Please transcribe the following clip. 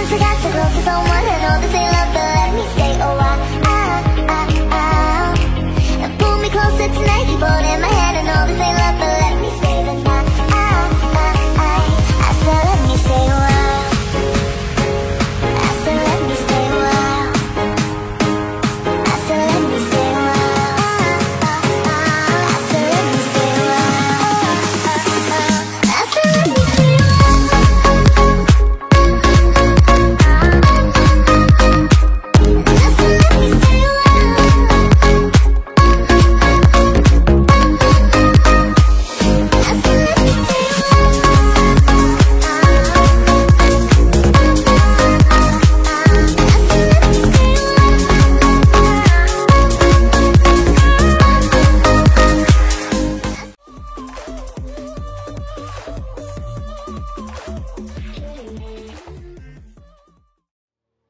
Since I got so close to someone, I know this ain't love, but let me stay a while. And pull me closer tonight, keep holding